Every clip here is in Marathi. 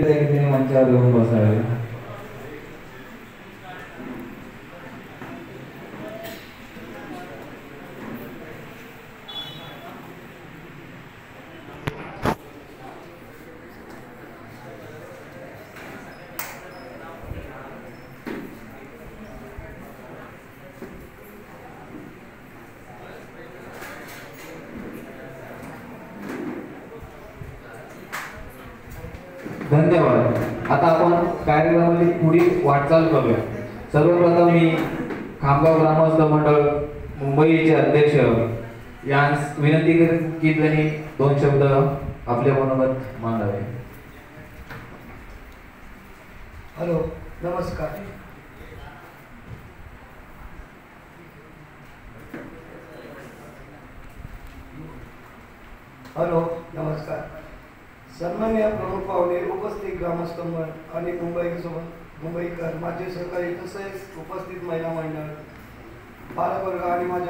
एकट्याने मंचावर येऊन बसावे. धन्यवाद. आता आपण कार्यक्रमाची पुढील वाटचाल करूया. सर्वप्रथम मी खामगाव ग्रामस्थ मंडळ मुंबईचे अध्यक्ष यांस विनंती करेन की त्यांनी 2 शब्द आपल्या मनोगत मांडावे. हॅलो, नमस्कार. हॅलो, नमस्कार. सन्माननीय प्रमुख पाहुणे, उपस्थित ग्रामस्थ आणि मुंबईकर, माझे सहकारी तसेच उपस्थित महिला मंडळ, पालकवर्ग आणि माझ्या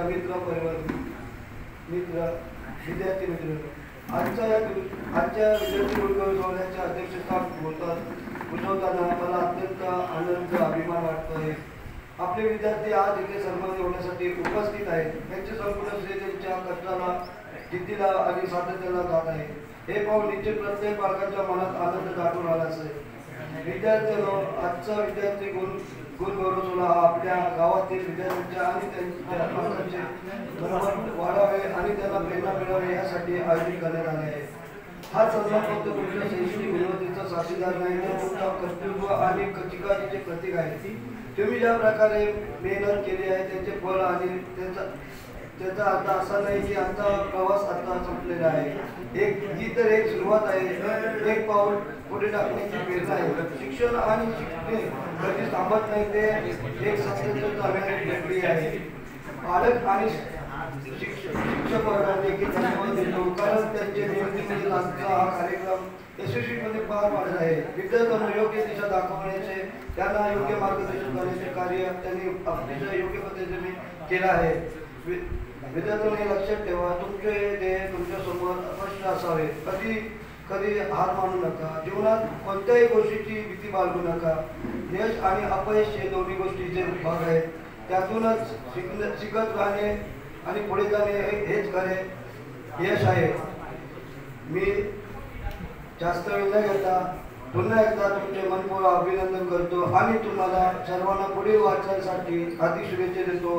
विद्यार्थी मित्र, आजच्या विद्यार्थी गुरुकुल सोहळ्याच्या अध्यक्षस्थान भूषवताना मला अत्यंत आनंद अभिमान वाटतोय. आपले विद्यार्थी आज इथे सन्मान होण्यासाठी उपस्थित आहेत. त्यांचे संपूर्ण श्रेय त्यांच्या कष्टाला, जिद्दीला आणि सातत्याला जात आहे. हे पाहून निश्चित प्रत्येक पालकांच्या मनात आनंद दाटून आला असेल. विद्यार्थ्यांनो, आजचा विद्यार्थी गुण गौरव सोहळा हा आपल्या गावातील विद्यार्थ्यांच्या आणि त्यांच्या पालकांचे मनोबल वाढावे आणि त्यांना प्रेरणा मिळावी यासाठी आयोजित करण्यात आले आहे. हा सन्मान फक्त तुमच्या शैक्षणिक गुणवत्तेचा साक्षीदार नाही, तर तुमच्या कर्तृत्व आणि चिकाटीचे प्रतीक आहे. तुम्ही ज्या प्रकारे मेहनत केली आहे त्याचे फळ आणि त्याचा अर्थ असा नाही की आमचा प्रवास आता संपलेला आहे. ही तर एक सुरुवात आहे. एक पाऊल पुढे टाकण्याची प्रेरणा आहे. शिक्षण आणि शिकणे कधी थांबत नाही, ते एक सतत चालणारी प्रक्रिया आहे. पालक आणि शिक्षक वर्गाला देखील धन्यवाद देतो, कारण त्यांच्या निवडीमध्ये आजचा हा कार्यक्रम यशस्वीपणे पार पाडत आहे. विद्यार्थ्यांना योग्य दिशा दाखवण्याचे, त्यांना योग्य मार्गदर्शन करण्याचे कार्य त्यांनी अतिशय योग्य पद्धतीने केलं आहे. विद्यार्थ्यांनी लक्षात ठेवा, तुमचे ध्येय तुमच्या समोर स्पष्ट असावे. कधी हार मानू नका. जीवनात कोणत्याही गोष्टीची भीती बाळगू नका. यश आणि अपयश हे दोन्ही गोष्टीचे भाग आहेत. त्यातूनच शिकत राहणे आणि पुढे जाणे हेच खरे यश आहे. मी जास्त वेळ न घेता पुन्हा एकदा तुमचे मनपूर्वक अभिनंदन करतो आणि तुम्हाला सर्वांना पुढील वाटचालीसाठी हार्दिक शुभेच्छा देतो.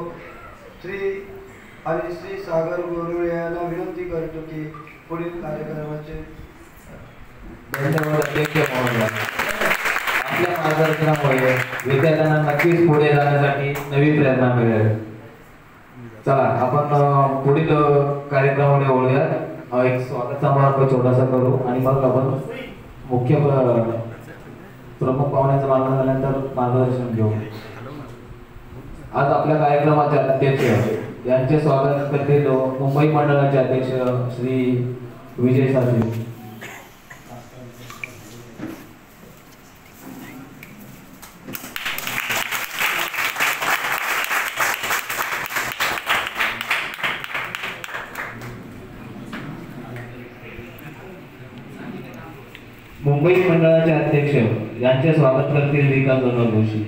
श्री सागर गोरुळे यांना विनंती करतो की पुढील कार्यक्रमाचे धन्यवाद. अध्यक्ष महोदय, आपल्या मार्गदर्शनामुळे विद्यार्थ्यांना नक्कीच पुढे जाण्यासाठी नवी प्रेरणा मिळेल. चला, आपण पुढील कार्यक्रमाकडे वळूया. एक स्वागत समारंभ छोटासा करू आणि मग आपण मुख्य प्रमुख पाहुण्याचं मार्गदर्शन घेऊ. आज आपल्या कार्यक्रमाचे अध्यक्ष यांचे स्वागत करतील मुंबई मंडळाचे अध्यक्ष श्री विजय साळवे. मुंबई मंडळाचे अध्यक्ष यांचे स्वागत करतील विकास जोशी.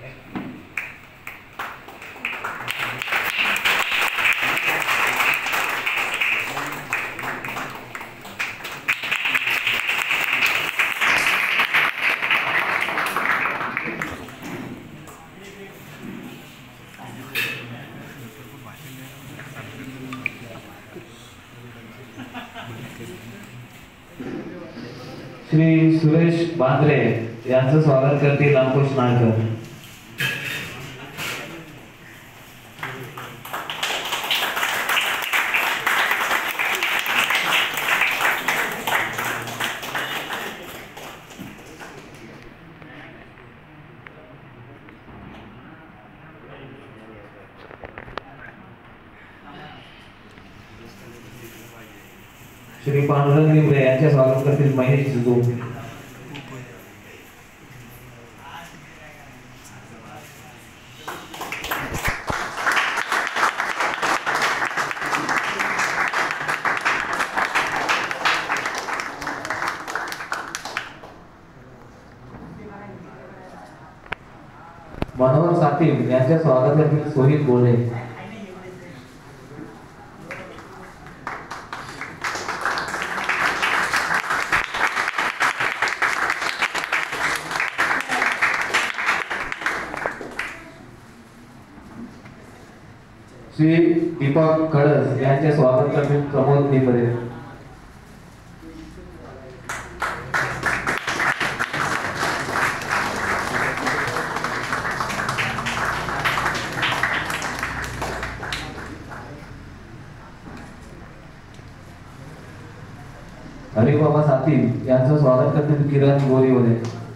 श्री सुरेश बांद्रे यांचं स्वागत करतील अंकुश नाळकर. श्री पांडुरंग लिंबे यांचे स्वागत करतील महेश जिजू. सातीम यांच्या स्वागतासाठी सोहित बोले. श्री दीपक खडस यांचे स्वागत करते प्रमोद निपरे. हरिबाबा सातीम यांचं स्वागत करते किरण गोरीवले.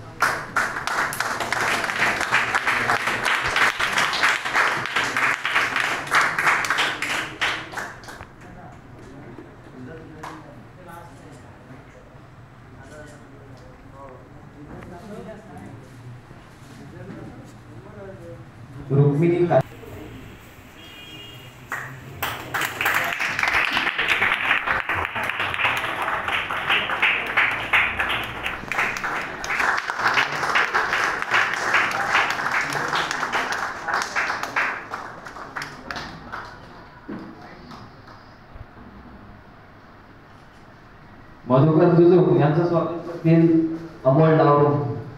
रुक्मिणी मधुकर जुजू यांचं स्वागत करतील अमोल डावरू.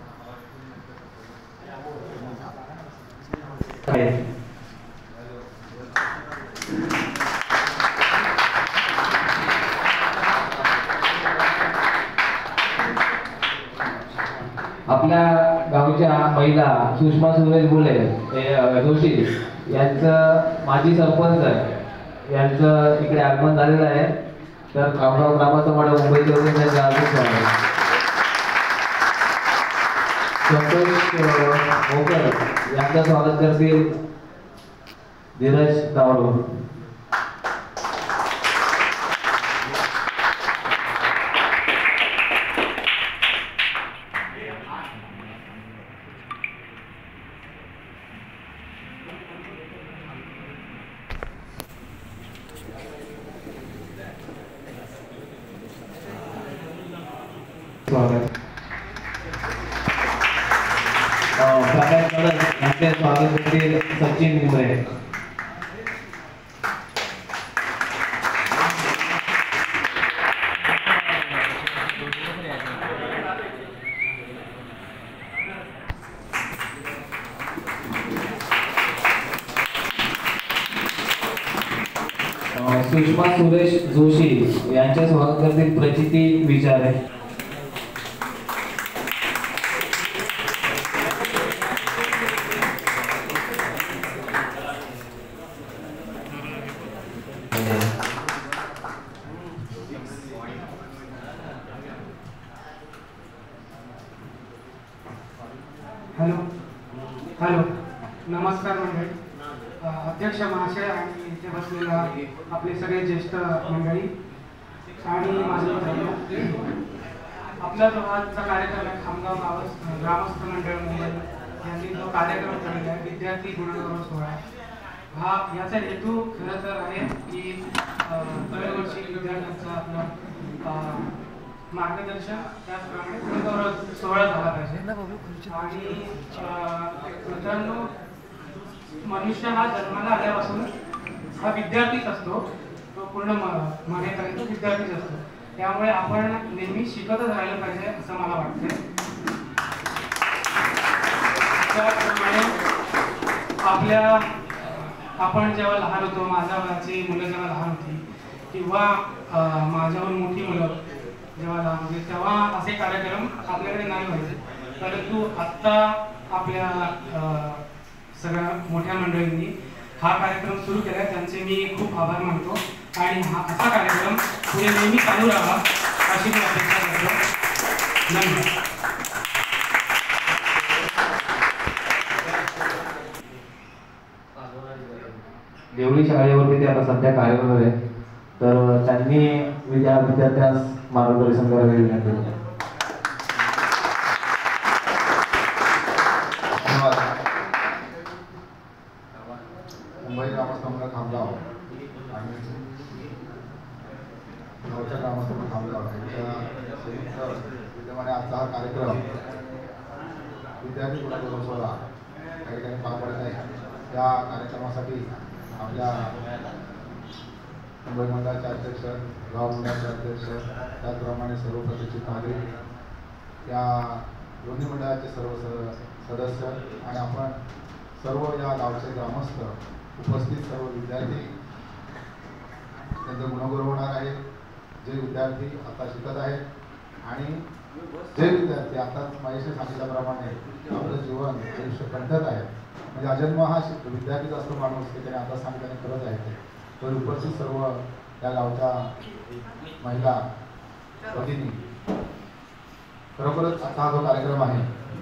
आपल्या गावच्या महिला सुषमा सुरेश बोले जोशी यांचं माजी सरपंच आहे, यांचं इकडे आगमन झालेलं आहे. तर कामगाव ग्रामसभा मुंबईचे होते त्यांचे हार्दिक स्वागत. संतोष भोकर यांचं स्वागत करतील धीरज तावडे. स्वागत यांचे स्वागत करतील सचिन निमरे. सुषमा सुरेश जोशी यांचे स्वागत करतील प्रचिती विचारे. हॅलो हॅलो नमस्कार मंडळी. अध्यक्ष महाशय आणि इथे बसलेला आपले सगळे ज्येष्ठ मंडळी आणि माझे आपला जो आजचा कार्यक्रम आहे खामगाव ग्रामस्थ मंडळ मुंबई यांनी जो कार्यक्रम केलेला आहे विद्यार्थी गुणगौरव सोहळा, हा याचा हेतू खरं तर आहे की दरवर्षी विद्यार्थ्यांचा आपला मार्गदर्शन त्याचप्रमाणे गुणगौरव सोहळा झाला पाहिजे. आणि मित्रांनो, मनुष्य हा जन्माला आल्यापासून हा विद्यार्थीच असतो, तो पूर्ण मरेपर्यंत विद्यार्थीच असतो. त्यामुळे आपण नेहमी शिकतच राहिलं पाहिजे असं मला वाटतंय. त्याप्रमाणे आपण जेव्हा लहान होतो, माझ्या वयाची मुलं जेव्हा लहान होती किंवा माझ्याहून मोठी मुलं जेव्हा लहान होती, तेव्हा असे कार्यक्रम आपल्याकडे नाही व्हायचे. परंतु आत्ता आपल्या सगळ्या मोठ्या मंडळींनी हा कार्यक्रम सुरू केला, त्यांचे मी खूप आभार मानतो. आणि असा कार्यक्रम पुढे नेहमी चालू राहावा अशी मी अपेक्षा करतो. धन्यवाद. देवळी शाळेवरती ते आता सध्या कार्यरत आहे, तर त्यांनी विद्यार्थ्यांस मार्गदर्शन करायला विनंती करतो. मुंबई ग्रामस्थांना खामगाव आणि गावच्या ग्रामस्थांना खामगाव यांच्या संयुक्त विद्यमाने आजचा हा कार्यक्रम विद्यार्थी गुणगौरव सोहळा काही ठिकाणी पार पडत आहे. त्या कार्यक्रमासाठी आपल्या मुंबई मंडळाचे अध्यक्ष, गाव मंडळाचे अध्यक्ष, त्याचप्रमाणे सर्व प्रतिष्ठित नागरिक, या दोन्ही मंडळाचे सर्व सदस्य आणि आपण सर्व या गावचे ग्रामस्थ, उपस्थित सर्व विद्यार्थी, त्यांचं गुणगौरव होणार आहे. जे विद्यार्थी आता शिकत आहेत आणि जे विद्यार्थी आता महेशने सांगितल्याप्रमाणे आपलं जीवन आयुष्य कंठत आहे, म्हणजे अजन्म हा विद्यार्थीच असतो माणूस, की त्याने आता सांगितल्याने करत आहे. तर उपस्थित सर्व या गावच्या महिला भगिनी, खरोखरच आता हा जो कार्यक्रम आहे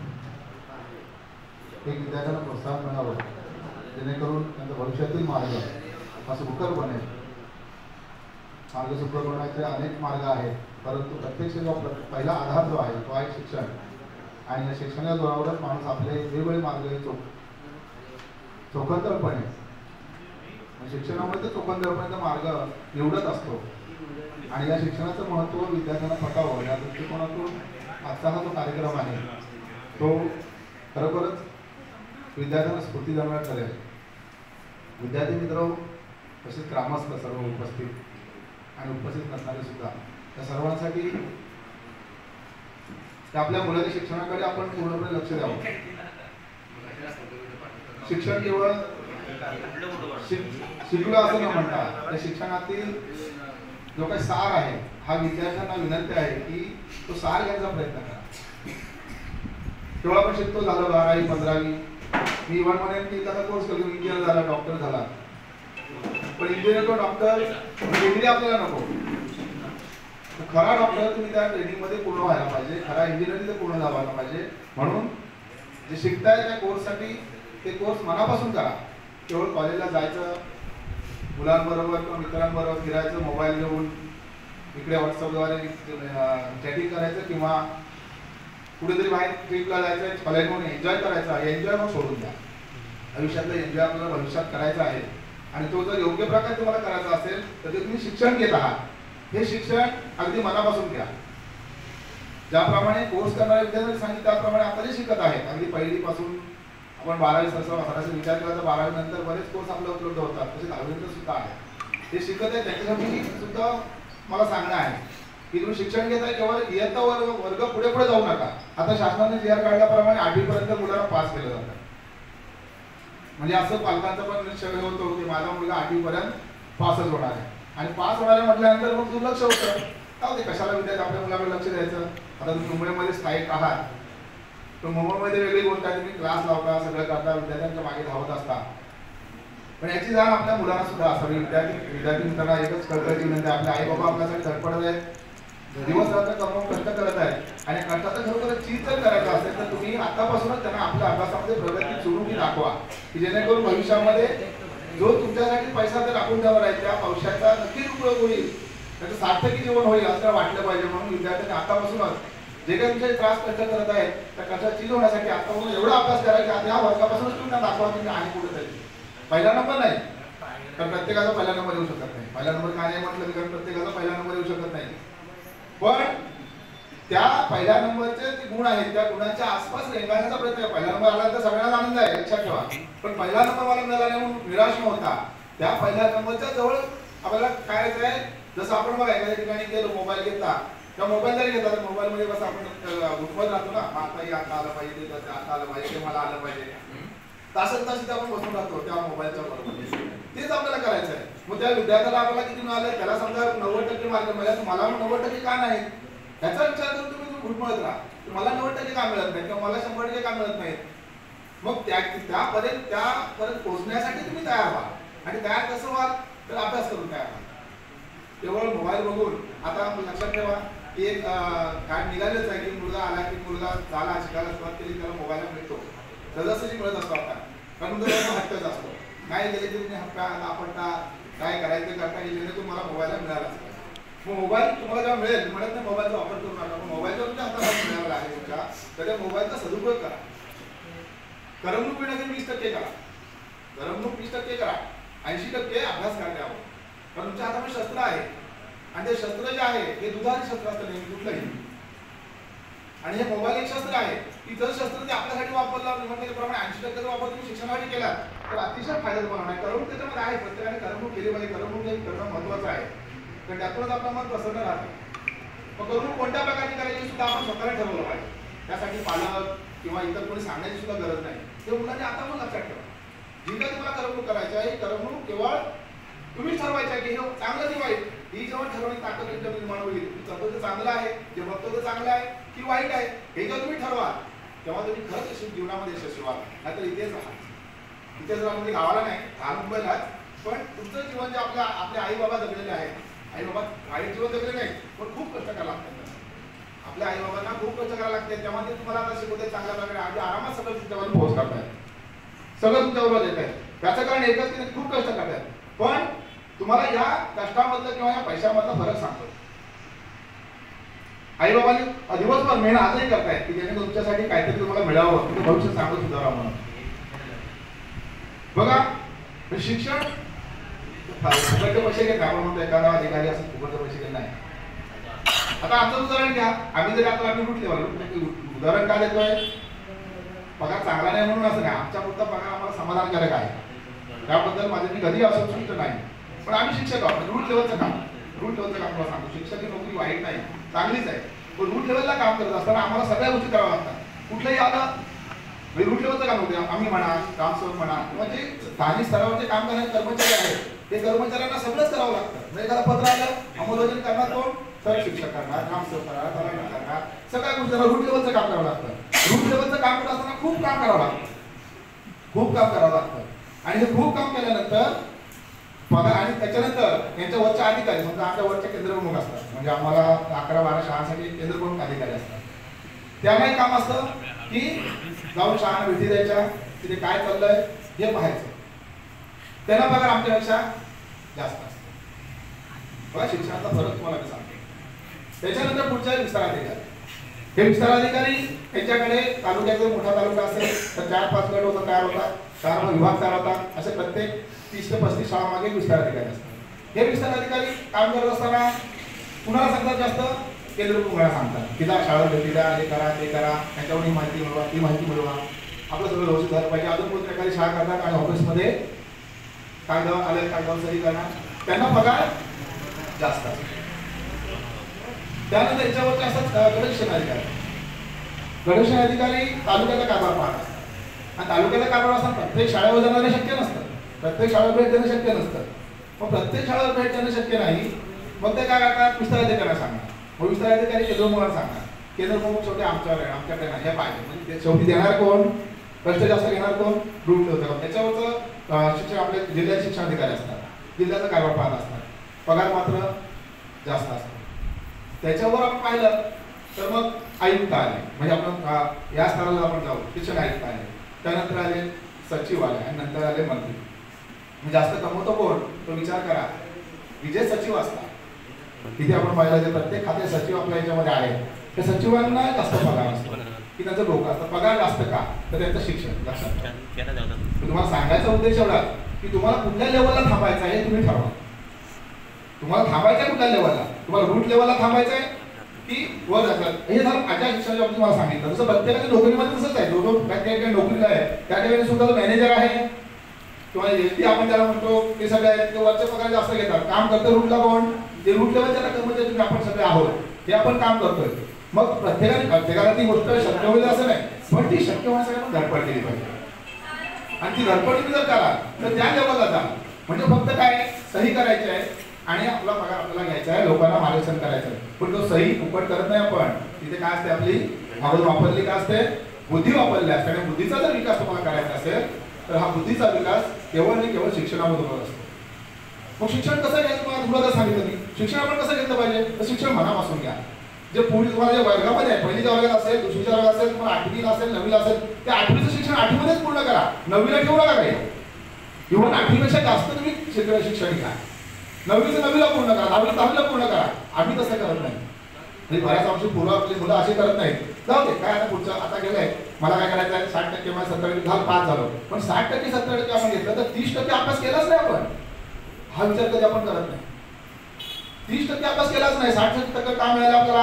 एक विद्यार्थ्यांना प्रोत्साहन मिळावं, जेणेकरून त्यांचं भविष्यातील मार्ग हा सुकर बनेल. मार्ग सुकर बनवायचे अनेक मार्ग आहेत, परंतु प्रत्यक्ष जो पहिला आधार जो आहे तो आहे शिक्षण. आणि या शिक्षणाच्या जोरावरच माणूस आपले वेगवेगळे मार्ग चोखंदरपणे, शिक्षणामुळे तर चोखंदरपणे मार्ग निवडत असतो. आणि या शिक्षणाचं महत्त्व विद्यार्थ्यांना पटावं या दृष्टिकोनातून आजचा हा जो कार्यक्रम आहे तो खरोखरच विद्यार्थ्यांना स्फूर्ती देणारा ठरेल. विद्यार्थी मित्र, तसेच ग्रामस्थ सर्व उपस्थित आणि उपस्थित नसणारे सुद्धा, त्या सर्वांसाठी आपल्या मुलाच्या शिक्षणाकडे आपण पूर्णपणे लक्ष द्यावं. शिक्षण केवळ शिकलो असं न म्हणता त्या शिक्षणातील जो काही सार आहे हा विद्यार्थ्यांना विनंती आहे की तो सार घ्यायचा प्रयत्न करा. केवळ आपण शिकतो झालं 12वी 15वी, मी इव्हन म्हणेन की एखादा कोर्स करून इंजिनियर झाला, डॉक्टर झाला, पण इंजिनियर किंवा डॉक्टर डिग्री आपल्याला नको. खरा डॉक्टर तुम्ही त्या ट्रेनिंग मध्ये पूर्ण व्हायला पाहिजे, खरा इंजिनिअरिंग पूर्ण व्हायला पाहिजे. म्हणून जे शिकताय त्या कोर्ससाठी ते कोर्स मनापासून करा. केवळ कॉलेजला जायचं, मुलांबरोबर किंवा मित्रांबरोबर फिरायचं, मोबाईल घेऊन इकडे व्हॉट्सअपद्वारे चॅटिंग करायचं किंवा कुठेतरी बाहेर ट्रिपला जायचं, कॉलेज म्हणून एन्जॉय करायचा, एन्जॉय मग सोडून द्या. आयुष्यातला एन्जॉय आपल्याला भविष्यात करायचा आहे आणि तो जर योग्य प्रकारे तुम्हाला करायचा असेल तर ते तुम्ही शिक्षण घेत आहात. हे शिक्षण अगदी मनापासून घ्या. ज्याप्रमाणे कोर्स करणाऱ्या विद्यार्थ्यांनी सांगितलं त्याप्रमाणे आपण जे शिकत आहेत, अगदी पहिलीपासून आपण 12वी सरासरी विचार केला तर 12वी नंतर बरेच कोर्स आपल्याला उपलब्ध होतात, तसे 10वी नंतर सुद्धा आहे. ते शिकत आहे त्याच्यासाठी सुद्धा मला सांगणं आहे की तुम्ही शिक्षण घेताय केवळ इयत्ता वर्ग पुढे पुढे जाऊ नका. आता शासनाने जी आर काढल्याप्रमाणे 8वी पर्यंत मुलांना पास केलं जातं. म्हणजे असं पालकांचा पण निश्चय होतो की माझा मुलगा 8वी पर्यंत पासच होणार आहे आणि पास होणार आहे म्हटल्यानंतर मग दुर्लक्ष होतं. का ते कशाला विद्यार्थी आपल्या मुलाकडे लक्ष द्यायचं. आता तुम्ही मुंबईमध्ये स्थायिक आहात तर मुंबईमध्ये वेगळी गोष्ट आहे, तुम्ही क्लास लावता, सगळं करता, विद्यार्थ्यांच्या मागे धावत असता, पण याची जाण आपल्या मुलांना सुद्धा असावी. विद्यार्थी मित्रांना एकच कळकळीची विनंती, आपले आई बाबा आपल्यासाठी धडपडत आहेत, दिवस रात्र कमवून कष्ट करत आहेत आणि कष्टाचा खरोखर चीज जर करायचा असेल तर तुम्ही आतापासूनच त्यांना आपल्या अभ्यासामध्ये प्रगती सुरू दाखवा की जेणेकरून भविष्यामध्ये जो तुमच्यासाठी पैसा जर राखून ठेवणार आहे त्या पैशाचा नक्कीच उपयोग होईल, त्याचं सार्थकी जीवन होईल असं वाटलं पाहिजे. म्हणून विद्यार्थ्यांनी आतापासूनच जे काही तुमचे त्रास कष्ट करत आहेत त्या कष्टाची चीज होण्यासाठी आतापासून एवढा अभ्यास करा की आता या वर्गापासूनच तुम्ही त्यांना दाखवा तुम्ही आणि कुठे तरी पहिला नंबर नाही, तर प्रत्येकाचा पहिला नंबर येऊ शकत नाही. पहिला नंबर का नाही म्हटलं कारण प्रत्येकाचा पहिला नंबर येऊ शकत नाही, पण त्या पहिल्या नंबरचे जे गुण आहेत त्या गुणांच्या आसपास रेंगाळण्याचा प्रयत्न. पहिला नंबर आला तर सगळ्यांना आनंद आहे, लक्षात ठेवा, पण पहिला नंबर मला मिळाला नाही म्हणून निराश न होता त्या पहिल्या नंबरच्या जवळ आपल्याला काय करायचं आहे. जसं आपण बघा एखाद्या ठिकाणी गेलो, मोबाईल घेतला किंवा मोबाईल जरी घेतला तर मोबाईल मध्ये कसं आपण गुंतवत राहतो ना, आताही आता आलं पाहिजे, आता आलं पाहिजे, ते मला आलं पाहिजे, तासन तास आपण बसून राहतो त्या मोबाईलच्या बरोबर. तेच आपल्याला करायचं आहे. मग त्या विद्यार्थ्याला आपल्याला किती मिळालं, त्याला समजा 90% मार्क मिळाले, मला 90% का नाही याचा विचार करून तुम्ही घुटमळत राहा. मला 90% का मिळत नाही किंवा मला 100% का मिळत नाही. मग त्यापर्यंत पोहोचण्यासाठी तुम्ही तयार व्हा आणि तयार कसं व्हाल तर अभ्यास करून तयार व्हा. केवळ मोबाईल बघून आता लक्षात ठेवा की एक काय निघालेच आहे की मुलगा आला की मुलगा झाला शिकायला सुरुवात केली त्याला मोबाईल मिळतो, सहजासहजी मिळत असतो आता, कारण तो हट्टच असतो. नाही गेले की तुम्ही हप्ता आपटा काय करायचं करता येईल तर तुम्हाला मोबाईल मिळाला असतो. मग मोबाईल तुम्हाला जेव्हा मिळेल म्हणत नाही मोबाईलचा वापर करू नका, पण मोबाईल जर तुमच्या हातात मिळाला आहे तुमच्या तर त्या मोबाईलचा सदुपयोग करा. करमणूक मिळण्याचे 20% करा, करमणूक 20% करा, 80% अभ्यास करा त्यावर. पण तुमच्या हातामध्ये शस्त्र आहे आणि ते शस्त्र जे आहे हे दुधारी शस्त्र असतं नेहमी कुठलंही. आणि हे मोबाईल एक शस्त्र आहे की जर शस्त्र ते आपल्यासाठी वापरलं निवडणुकीप्रमाणे 80% वापर तुम्ही शिक्षणासाठी केला तर अतिशय फायदा तुम्हाला आहे. करमणूक त्याच्यामध्ये आहे, प्रत्येकाने करमणूक केली पाहिजे. करमणूक हे करणं महत्त्वाचं आहे, कारण त्यातूनच आपलं मन प्रसन्न राहतं. मग करमणूक कोणत्या प्रकारची करायची सुद्धा आपण स्वतःला ठरवलं पाहिजे. त्यासाठी पालक किंवा इतर कोणी सांगण्याची सुद्धा गरज नाही. ते मुलांनी आता पण लक्षात ठेवा, जी काय तुम्हाला करमणूक करायची आहे करमणूक केवळ तुम्हीच ठरवायचं आहे की हे चांगलं की वाईट. ही जेव्हा ठरवण्याची ताकद तुमच्या निर्माण होईल, तुम्ही ते चांगलं आहे, जे बघतो ते चांगलं आहे की वाईट आहे हे जेव्हा तुम्ही ठरवा तेव्हा तुम्ही खरंच जीवनामध्ये यशस्वी व्हाल. नाहीतर इथेच राहा. इथेच राहा म्हणजे गावाला नाही, लहान मुंबईलाच. पण तुमचं जीवन जे आपले आई बाबा जगलेले आहेत, आई बाबा वाईट जीवन जगले नाही पण खूप कष्ट करायला लागतात. आपल्या आई बाबांना खूप कष्ट करायला लागते, तेव्हा ते तुम्हाला आता शिकवते चांगल्या प्रकारे. आधी आरामात सगळं तुमच्यावर पोहोच करतायत, सगळं तुमच्याबरोबर येत आहे. त्याचं कारण एकच की खूप कष्ट करतात. पण तुम्हाला या कष्टामधलं किंवा या पैशामधला फरक सांगतो. आई बाबांनी दिवसभर मेहनत आजही करतायत की ज्याने तुमच्यासाठी काहीतरी तुम्हाला मिळावं, तुमचं भविष्य चांगलं सुधारावं म्हणून. बघा शिक्षण फुकटचे पैसे घेत आपण म्हणतो एखादा अधिकारी असं फुकटचे पैसे घेत नाही. आता आमचं उदाहरण घ्या, आम्ही जरी आता आम्ही रूट लेवल उदाहरण का देतोय, पगार चांगला नाही म्हणून असं नाही, आमच्या पुरता पगार आम्हाला समाधानकारक आहे. त्याबद्दल माझे मी कधी असंतुष्ट नाही. पण आम्ही शिक्षक आहोत, रूट लेवलचं काम तुम्हाला सांगतो. शिक्षक ही नोकरी वाईट नाही, चांगलीच आहे. पण रूट लेवलला काम करत असताना आम्हाला सगळ्या गोष्टी कराव्या लागतात. कुठलंही आलं रूट लेवलचं काम होते, आम्ही म्हणा ग्रामसेवक म्हणा किंवा जे स्थानिक स्तरावरचे काम करणारे कर्मचारी आहेत ते कर्मचाऱ्यांना सगळंच करावं लागतं. म्हणजे एखादा पत्र आलं अंमलबजावणी करणार कोण, तर शिक्षक करणार, ग्रामसेवक करणार, तलाठी करणार, सगळ्या गोष्टी रूट लेवलचं काम करावं लागतं. रूट लेवलचं काम करत असताना खूप काम करावं लागतं, खूप काम करावं लागतं. आणि हे खूप काम केल्यानंतर पगार आणि त्याच्यानंतर यांच्या वरच्या अधिकारी, समजा आमच्या वरच्या केंद्रप्रमुख असतात, म्हणजे आम्हाला 11-12 शाळांसाठी केंद्रप्रमुख अधिकारी असतात. त्यामुळे काम असतं की जाऊन शाळांना भेटी द्यायच्या, तिथे काय चाललंय हे पाहायचं. त्यांना पगार आमच्यापेक्षा जास्त असतो. बघा शिक्षणाचा फरक तुम्हाला मी सांगतो. त्याच्यानंतर पुढच्या विस्तार अधिकारी, हे विस्तार अधिकारी यांच्याकडे तालुक्याचा मोठा तालुका असेल तर 4-5 गट होता तयार होतात, 4 विभाग तयार होतात. असे प्रत्येक 30 ते 35 शाळा मागे विस्तार अधिकारी असतात. हे विस्तार अधिकारी काम करत असताना कुणाला सांगतात, जास्त केंद्रप्रमुखांना सांगतात की जा शाळेत भेटी द्या, हे करा ते करा, त्यांच्यावर ही माहिती मिळवा, ती माहिती मिळवा, आपलं सगळं व्यवस्थित झालं पाहिजे. अजून कोणत्या एखादी शाळा करतात आणि ऑफिसमध्ये कागदावर आले, कागदावर सही करणार, त्यांना पगार जास्त असतो. त्यानंतर याच्यावरचे असतात गणशिक्षण अधिकारी. गणशिक्षण अधिकारी तालुक्याचा कारभार पाहतात आणि तालुक्याचा कारभार असताना प्रत्येक शाळेवर जाणं शक्य नसतं, प्रत्येक शाळेवर भेट देणं शक्य नसतं. मग प्रत्येक शाळेवर भेट देणं शक्य नाही, मग ते काय करतात, विस्तार अधिकाऱ्यांना सांगणार. मग विस्तार अधिकारी केंद्रप्रमुखांना सांगणार. केंद्रप्रमुख शेवटी आमच्याकडे नाही, हे पाहिजे. म्हणजे शेवटी देणार कोण, कष्ट जास्त घेणार कोण, रूट ठेवतात. त्याच्यावरचं शिक्षण आपले जिल्ह्याचे शिक्षण अधिकारी असतात, जिल्ह्याचा कारभार पाहत असतात, पगार मात्र जास्त असतो. त्याच्यावर आपण पाहिलं तर मग आयुक्त आले, म्हणजे आपण या स्तराला आपण जाऊ, शिक्षण आयुक्त आले, त्यानंतर आले सचिव आले आणि नंतर आले मंत्री. जास्त कमवतो कोण, तो विचार करा. विजय सचिव असतात तिथे आपण पाहिलं जे प्रत्येक खाते सचिव आपल्या याच्यामध्ये आहेत, त्या सचिवांना जास्त पगार असतो की त्यांचं डोकं असतं. पगार जास्त का, तर त्यांचं शिक्षण. लक्षात तुम्हाला सांगायचा उद्देश एवढा की तुम्हाला कुठल्या लेवलला थांबायचं आहे तुम्ही ठरवा. तुम्हाला थांबायचं आहे कुठल्या लेवलला, तुम्हाला रूट लेवलला थांबायचं आहे की वर जातात. हे झालं माझ्या शिक्षणाच्या बाबतीत मला सांगितलं. जसं प्रत्येकाच्या नोकरीमध्ये तसंच आहे. जो काही नोकरीला आहे त्या ठिकाणी सुद्धा मॅनेजर आहे किंवा एसटी आपण त्याला म्हणतो, ते सगळे आहेत ते वरचे पगार जास्त घेतात. काम करतं रूटला कोण, ते रूट लेवलच्या कर्मचारी आपण सगळे आहोत, हे आपण काम करतोय. मग प्रत्येकाला ती गोष्ट शक्य होईल असं नाही, पण ती शक्य होण्यासाठी आपण धडपड केली पाहिजे. आणि ती धडपड जर करा तर त्या लेवलला जा. म्हणजे फक्त काय सही करायची आहे आणि आपला पगार आपल्याला घ्यायचा आहे, लोकांना मार्गदर्शन करायचं आहे. पण तो सही फुकट करत नाही आपण. तिथे काय असते, आपली आवड वापरली का असते, बुद्धी वापरली असते. आणि बुद्धीचा जर विकास तुम्हाला करायचा असेल तर हा बुद्धीचा विकास केवळ आणि केवळ शिक्षणामधून होत असतो. मग शिक्षण कसं घ्यायचं तुम्हाला सांगितलं मी. शिक्षण आपण कसं घेतलं पाहिजे, तर शिक्षण मनापासून घ्या. जे पुढे तुम्हाला जे वर्गामध्ये आहे, पहिलीच्या वर्गात असेल, दुसरीच्या वर्गात असेल, तुम्हाला 8वीला असेल, 9वीला असेल, त्या 8वीचं शिक्षण 8वीमध्येच पूर्ण करा. 9वीला ठेवू नका काही. इव्हन 8वीपेक्षा जास्त तुम्ही शिक्षण घ्या. 9वीचं 9वीला पूर्ण करा, 10वीला 10वीला पूर्ण करा. आम्ही तसं करत नाही. म्हणजे बऱ्याच आमची पूर्व आपली मुलं असे करत नाहीत. जाऊ दे काय, आता पुढचं आता गेलंय, मला काय करायचं आहे 60% मला 70% झालं, पास झालो. पण 60% 70% आपण घेतलं तर 30% अभ्यास केलाच नाही आपण. हा विचार कधी आपण करत नाही. 30% अभ्यास केलाच नाही, 60% काम मिळालं आपल्याला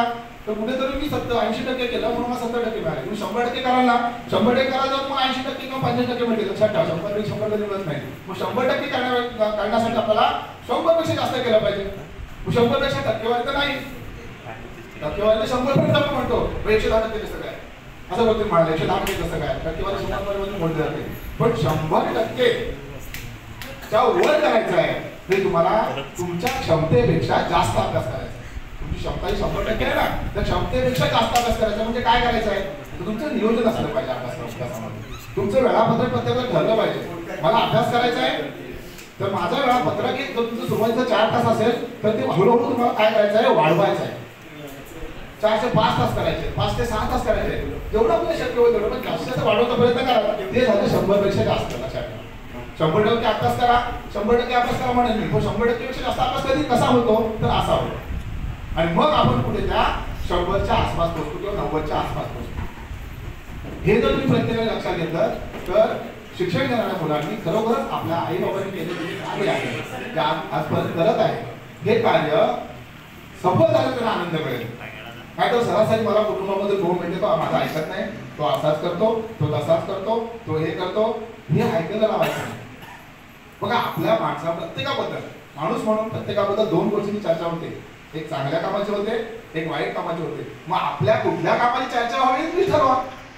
तर कुठेतरी मी 80% केलं म्हणून मला 70% मिळाले. तुम्ही 100% कराल ना, 100% करायला जाऊन मग 80% किंवा 50% मिळतील. लक्षात ठेवा, 100 कधी मिळत नाही. मग 100% करण्यासाठी आपल्याला 100 पेक्षा जास्त केलं पाहिजे. 100 पेक्षा टक्केवारी तर नाही, टक्केवारी 100% आपण म्हणतो. 110% कसं काय असं बोलतो म्हणाले, 110% कसं काय, टक्केवारी 100 मध्ये मोडली जाते. पण 100% च्या वर करायचं आहे ते तुम्हाला तुमच्या क्षमतेपेक्षा जास्त अभ्यास करायचा आहे. तुमची क्षमता ही 100% आहे ना, तर क्षमतेपेक्षा जास्त अभ्यास करायचा. म्हणजे काय करायचं आहे, तर तुमचं नियोजन असलं पाहिजे अभ्यासामध्ये. तुमचं वेळापत्रक प्रत्येकाला ठरलं पाहिजे. मला अभ्यास करायचा आहे तर माझं वेळापत्रक जर तुमचं सुरुवातीचं 4 तास असेल तर ते हळूहळू तुम्हाला काय करायचं आहे, वाढवायचं आहे. 4 ते 5 तास करायचे, 5 ते 6 तास करायचे. जेवढं आपल्याला शक्य होईल तेवढं, पण जास्त वाढवण्याचा प्रयत्न करा. ते झालं 100 पेक्षा जास्त. लक्षात ठेवा, 100% अभ्यास करा, 100% अभ्यास करा म्हणत नाही, पण 100% पेक्षा जास्त अभ्यास कधी कसा होतो, तर असा होतो. आणि मग आपण पुढे त्या 100च्या आसपास पोहोचतो किंवा 90च्या आसपास पोहोचतो. हे जर तुम्ही प्रत्येकाने लक्षात घेतलं तर शिक्षण घेणाऱ्या मुलांनी खरोखरच आपल्या आई बाबांनी केलेले जे कार्य आहे, जे आजपर्यंत करत आहे, हे कार्य सफल झालं तर आनंद मिळेल. काय तर सरासरी मला कुटुंबामध्ये 2 मिनिटं तो माझा ऐकत नाही, तो असाच करतो, तो तसाच करतो, तो हे करतो, हे ऐकायला लावायचं नाही. बघा, आपल्या माणसा प्रत्येकाबद्दल, माणूस म्हणून प्रत्येकाबद्दल 2 गोष्टींची चर्चा होते. एक चांगल्या कामाची होते, एक वाईट कामाची होते. मग आपल्या कुठल्या कामाची चर्चा व्हावी तुम्ही ठरवा.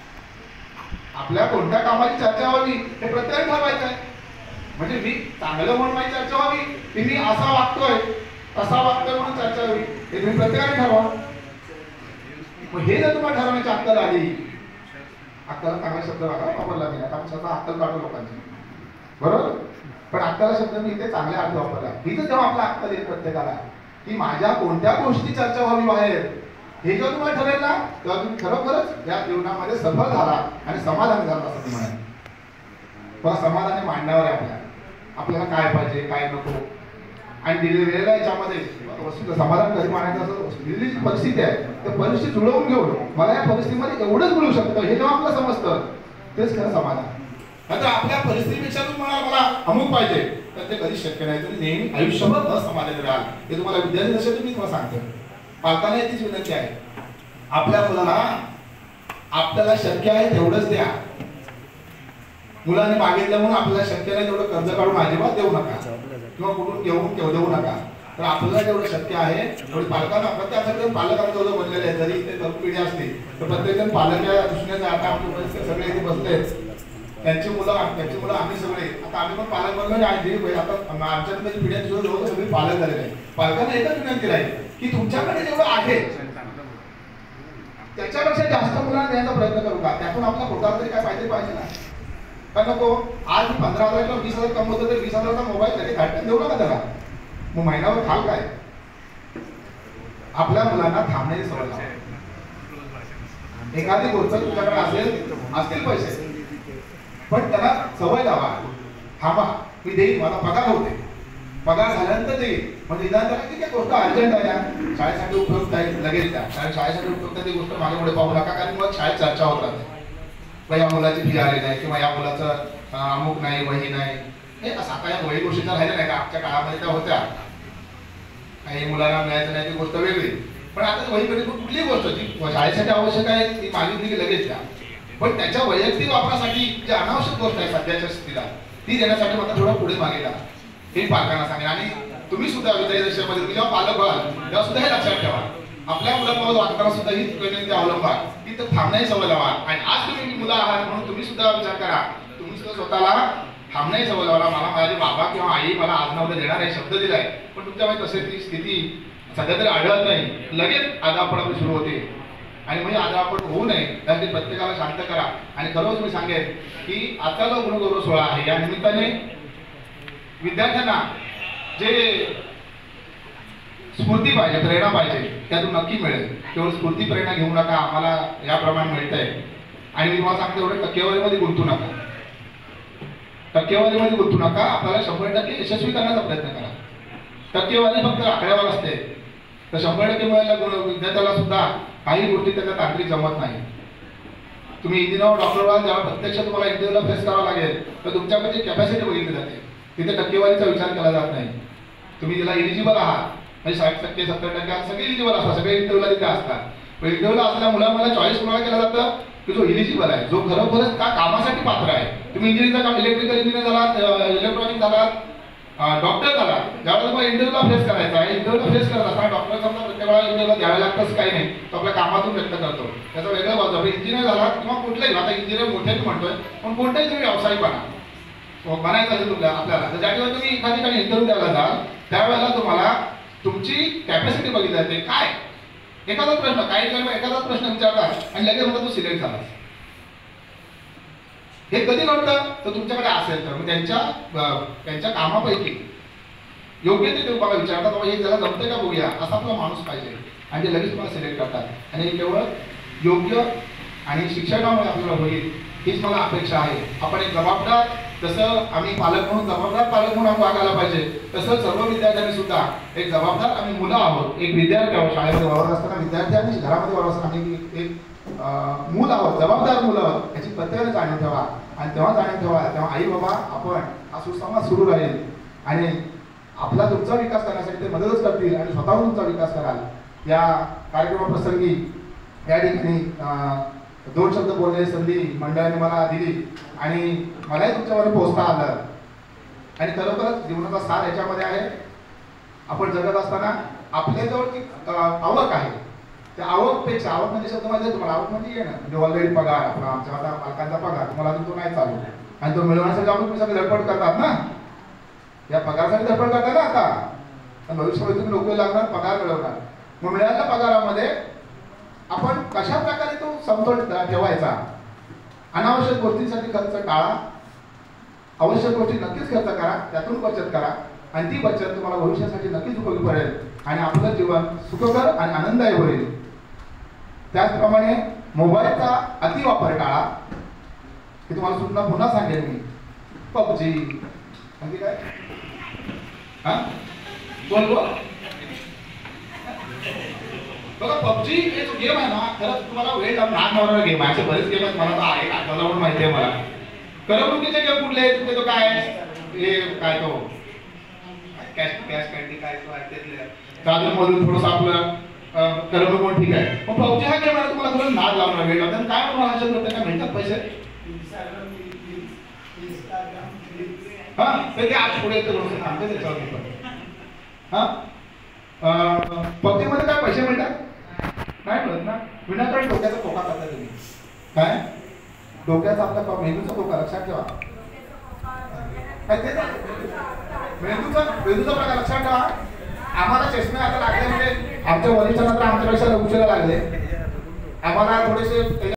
आपल्या कोणत्या कामाची चर्चा व्हावी हे प्रत्येकाने ठरवायचं आहे. म्हणजे मी चांगलं म्हणून माझी चर्चा व्हावी, की मी असा वागतोय तसा वागतोय म्हणून चर्चा व्हावी, हे तुम्ही प्रत्येकाने ठरवा. मग हे जर तुम्हाला ठरवण्याची अक्कल आली, अक्कल चांगला शब्द वापरला नाही, आता स्वतः अक्कल काढतो लोकांची, बरोबर. पण अक्कल शब्द मी इथे चांगल्या अर्थ वापरला. ही जर जेव्हा आपला अक्कल येईल प्रत्येकाला, की माझ्या कोणत्या गोष्टी चर्चा व्हावी बाहेर, हे जेव्हा तुम्हाला ठरेल ना, तेव्हा तुम्ही खरोखरच या जीवनामध्ये सफल झाला आणि समाधानी झाला असं तुम्ही म्हणाल. मला समाधानी मांडण्यावर आहे आपल्याला काय पाहिजे काय नको. आणि दिलेल्या याच्यामध्ये वस्तूचं समाधान कधी मानायचं असं, दिलेली जी परिस्थिती आहे त्या परिस्थिती जुळवून घेऊन मला या परिस्थितीमध्ये एवढंच मिळू शकतं, हे जेव्हा आपल्याला समजतं तेच खरं समाधान. नाहीतर आपल्या परिस्थितीपेक्षा तुम्ही मला अमुक पाहिजे तर ते कधीच शक्य नाही. तुम्ही नेहमी आयुष्यभर असमाधानी राहाल. हे तुम्हाला विद्यार्थी दशेत मी तुम्हाला सांगतो. पालकांना याचीच विनंती आहे, आपल्या मुलाला आपल्याला शक्य आहे तेवढंच द्या. मुलांनी मागितलं म्हणून आपल्याला शक्य नाही तेवढं कर्ज काढून अजिबात देऊ नका किंवा कुठून घेऊन देऊ नका. तर आपल्याला जेवढं शक्य आहे तेवढी पालकांना, प्रत्येकाकडे पालकांना जेवढं बनलेले आहे, जरी ते तरुण पिढी असते तर प्रत्येकजण पालक या दृष्टीने आता आमचे सगळे इथे बसलेत, त्यांची मुलं आम्ही सगळे आता आम्ही पण पालक बनलो आहे. आता आमच्याकडे पिढ्यांची जवळ सगळे पालक झालेले आहे. पालकांना एकच विनंती राहील की तुमच्याकडे जेवढं आहे त्याच्यापेक्षा जास्त मुलांना देण्याचा प्रयत्न करू का. त्यातून आपला पोटाला तरी काय पाहिजे ना. का नको, आज 15,000 किंवा 20,000 कमवतो तर 20,000चा मोबाईल तरी घाटून देऊ नका त्याला. मग महिन्यावर खाल काय. आपल्या मुलांना थांबण्याची सवय लावा. एखादी गोष्ट तुमच्याकडे असतील पैसे, पण त्याला सवय लावा. थांबा, मी देईन, मला पगार होते, पगार झाल्यानंतर देईल. म्हणजे निदान त्याला ठीक आहे, गोष्ट अर्जंट आहे ना, शाळेसाठी उपयुक्त आहे, लगेच द्या. शाळेसाठी उपयुक्त ती गोष्ट मागे पुढे पाहू नका, कारण मग शाळेत चर्चा होत राहते. या मुलाची फी आली नाही किंवा या मुलाचं अमुक नाही, वही नाही. हे असं आता या वही गोष्टीचा राहिल्या नाही का. आमच्या काळामध्ये त्या होत्या, काही मुलांना मिळायचं नाही ती गोष्ट वेगळी. पण आता वही मध्ये कुठलीही गोष्ट जी शाळेसाठी आवश्यक आहे ती मागितली की लगेच द्या. पण त्याच्या वैयक्तिक वापरासाठी जी अनावश्यक गोष्ट आहे सध्याच्या स्थितीला, ती देण्यासाठी मला थोडं पुढे मागेला. हे पालकांना सांगेल. आणि तुम्ही सुद्धा विद्यार्थी दशेमध्ये जेव्हा पालक व्हाल तेव्हा सुद्धा हे लक्षात ठेवा, आपल्या मुलांबाबत वागताना सुद्धा ही विनंती अवलंबा की तर थांबण्याची सवय लावा. आणि आज तुम्ही मुलं आहात म्हणून तुम्ही सुद्धा विचार करा, तुम्ही सुद्धा स्वतःला थांबण्याची सवय लावा. मला माझे बाबा किंवा आई मला आज ना उद्या देणार आहे शब्द दिलाय, पण तुमच्यामध्ये तसे ती स्थिती सध्या तरी आढळत नाही. लगेच आजारपण सुरू होते. आणि म्हणजे आजारपण होऊ नये त्यासाठी प्रत्येकाला शांत करा. आणि खरंच मी सांगेन की आता जो गुणगौरव सोहळा आहे या निमित्ताने विद्यार्थ्यांना जे स्फूर्ती पाहिजे, प्रेरणा पाहिजे, त्यातून नक्की मिळेल. केवळ स्फूर्ती प्रेरणा घेऊ नका, आम्हाला याप्रमाणे मिळतंय. आणि मी तुम्हाला सांगतो एवढं टक्केवारीमध्ये गुंतू नका, टक्केवारीमध्ये गुंतू नका. आपल्याला 100% यशस्वी करण्याचा प्रयत्न करा. टक्केवारी फक्त आकड्यावर असते. तर 100% मिळायला विद्यार्थ्याला सुद्धा काही गोष्टी त्याच्या तांत्रिक जमत नाही. तुम्ही इंजिनियर डॉक्टर व्हाल तेव्हा प्रत्यक्ष तुम्हाला इंटरव्ह्यूला फेस करावं लागेल, तर तुमच्याकडे कॅपॅसिटी बघितली जाते. तिथे टक्केवारीचा विचार केला जात नाही. तुम्ही ज्याला इलिजिबल आहात म्हणजे 60%, 70% सगळे इलिजिबल असतात, सगळे इंटरव्ह्यूला तिथे असतात. इंटरव्ह्यूला असलेल्या मुलांना चॉईस कोणाला केलं जातं की जो इलिजिबल आहे, जो खरोखरच त्या कामासाठी पात्र आहे. तुम्ही इंजिनिअरिंगचं काम इलेक्ट्रिकल इंजिनियर झालात, इलेक्ट्रॉनिक झालात, डॉक्टर झाला, ज्यावेळेला तुम्हाला इंटरव्ह्यूला फेस करायचा आहे, इंटरव्ह्यूला फेस करत असताना डॉक्टर समजा प्रत्येक वेळा इंटरव्ह्यूला द्यावे लागतंच काही नाही, तो आपल्या कामातून व्यक्त करतो, त्याचा वेगळा बाजू. आपण इंजिनियर झाला किंवा कुठलाही, आता इंजिनियर मोठ्याने म्हणतोय, पण कोणताही तुम्ही व्यावसायिक बनायचं असेल आपल्याला, तर ज्या ठिकाणी तुम्ही एखाद्या ठिकाणी इंटरव्ह्यू द्यायला जाल त्यावेळेला तुम्हाला तुमची कॅपॅसिटी बघितली जाते. काय एखादा प्रश्न, काही ठिकाणी एखादा प्रश्न विचारतात आणि लगेच म्हणतात तू सिलेक्ट झाला. हे कधी घडतं तर तुमच्याकडे असेल तर त्यांच्या कामापैकी योग्य ते तुम्हाला विचारतात, बाबा हे त्याला जमते का बघूया, असा आपला माणूस पाहिजे, आणि ते लगेच तुम्हाला सिलेक्ट करतात. आणि केवळ योग्य आणि शिक्षणामुळे आपल्याला होईल हीच मला अपेक्षा आहे. आपण एक जबाबदार, जसं आम्ही पालक म्हणून जबाबदार पालक म्हणून वागायला पाहिजे, तसं सर्व विद्यार्थ्यांनी सुद्धा एक जबाबदार आम्ही मुलं आहोत. एक विद्यार्थी आहोत, शाळेमध्ये वावरत असताना विद्यार्थी आणि घरामध्ये वावरत असताना आम्ही एक मूल आहोत, जबाबदार मुलं आहोत, याची प्रत्येकाने जाणीव ठेवा. आणि तेव्हा जाणीव ठेवा तेव्हा आई बाबा आपण हा सुसंवाद सुरू राहील आणि आपला तुमचा विकास करण्यासाठी ते मदतच करतील आणि स्वतःहून तुमचा विकास कराल. या कार्यक्रमाप्रसंगी या ठिकाणी 2 शब्द बोलण्याची संधी मंडळाने मला दिली आणि मलाही तुमच्यावर पोहोचता आलं. आणि खरोखरच जीवनाचा सार याच्यामध्ये आहे. आपण जगत असताना आपल्याजवळ जी आवक आहे, त्या आवकपेक्षा, आवक म्हणजे शब्द माहिती आहे तुम्हाला, आवक म्हणजे ना म्हणजे ऑलरेडी पगार आपला, आमच्या आता पालकांचा पगार तुम्हाला अजून तो नाही चालू, आणि तो मिळवण्यासाठी आपण तुम्ही सगळे धडपड करतात ना, या पगारासाठी धडपड करतात ना. आता भविष्यामध्ये तुम्ही नोकरी लागणार, पगार मिळवणार, मग मिळालेल्या पगारामध्ये आपण कशा प्रकारे तो समतोल ठेवायचा. अनावश्यक गोष्टींसाठी खर्च टाळा, आवश्यक गोष्टी नक्कीच खर्च करा, त्यातून बचत करा, आणि ती बचत तुम्हाला भविष्यासाठी नक्कीच उपयोगी पडेल आणि आपलं जीवन सुखकर आणि आनंददायी होईल. त्याचप्रमाणे मोबाईलचा अतिवापर टाळा. हे तुम्हाला सुद्धा पुन्हा सांगेन मी. पबजी आणखी काय बोल बघा, पबजी हे जो गेम आहे ना, खरंच तुम्हाला वेळ लहान होणारा गेम आहे. असे बरेच गेम आहेत, मला तर आहे आठवला म्हणून माहिती आहे मला. करमणुकीचे गेम कुठले आहेत तो काय हे काय तो कॅश कॅन्डी काय तो आहे त्यातले मधून थोडंसं आपलं करमणूक पण ठीक आहे. पण पबजी हा गेम आहे तुम्हाला थोडं नाद लावणार वेळ लागतात. काय म्हणून आशा करते काय मिळतात पैसे, हा ते आज पुढे येतं सांगते त्याच्यावर. हा पबजीमध्ये काय पैसे मिळतात नाही मिळत ना. विनाकारण डोक्याचा धोका करता तुम्ही. काय डोक्याचा आपल्या मेंदूचा धोका लक्षात ठेवा. काय ते मेंदूचा प्रकार लक्षात ठेवा. आम्हाला चष्मे आता लागले म्हणजे आमच्या वरिष्ठांना तर आमच्यापेक्षा उशिरा लागले. आम्हाला थोडेसे